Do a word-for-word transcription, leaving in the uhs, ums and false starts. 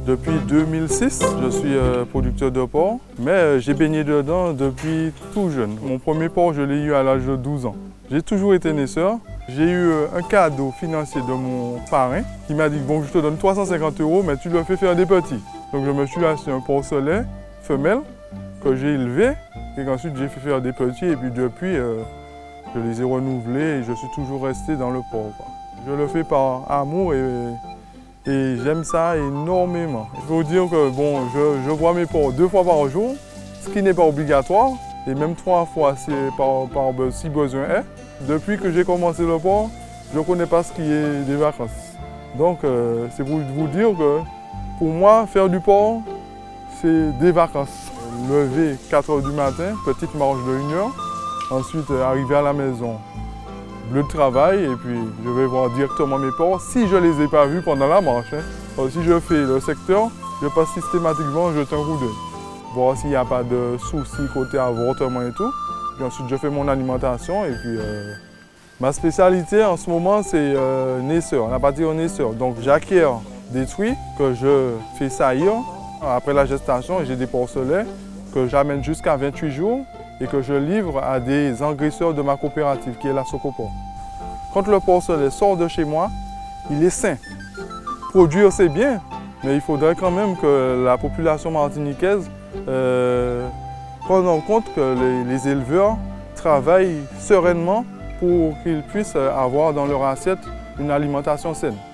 Depuis deux mille six, je suis euh, producteur de porc, mais euh, j'ai baigné dedans depuis tout jeune. Mon premier porc, je l'ai eu à l'âge de douze ans. J'ai toujours été naisseur. J'ai eu euh, un cadeau financier de mon parrain qui m'a dit « Bon, je te donne trois cent cinquante euros, mais tu le fais faire des petits. » Donc je me suis acheté un porcelet femelle que j'ai élevé et qu'ensuite j'ai fait faire des petits et puis depuis, euh, je les ai renouvelés et je suis toujours resté dans le porc, quoi. Je le fais par amour et Et j'aime ça énormément. Il faut dire que bon, je, je vois mes porcs deux fois par jour, ce qui n'est pas obligatoire, et même trois fois par, par, si besoin est. Depuis que j'ai commencé le porc, je ne connais pas ce qui est des vacances. Donc euh, c'est pour vous dire que pour moi, faire du porc, c'est des vacances. Lever quatre heures du matin, petite marche de une heure, ensuite arriver à la maison. Le travail et puis je vais voir directement mes porcs si je ne les ai pas vus pendant la marche. Hein. Alors, si je fais le secteur, je passe systématiquement jeter un coup d'œil. Voir s'il n'y a pas de soucis côté avortement et tout. Puis ensuite je fais mon alimentation et puis euh, ma spécialité en ce moment c'est euh, naisseur, la partie naisseur. Donc j'acquiers des truies que je fais saillir après la gestation et j'ai des porcelets que j'amène jusqu'à vingt-huit jours. Et que je livre à des engraisseurs de ma coopérative qui est la Socopor. Quand le porcelet sort de chez moi, il est sain. Produire c'est bien, mais il faudrait quand même que la population martiniquaise euh, prenne en compte que les, les éleveurs travaillent sereinement pour qu'ils puissent avoir dans leur assiette une alimentation saine.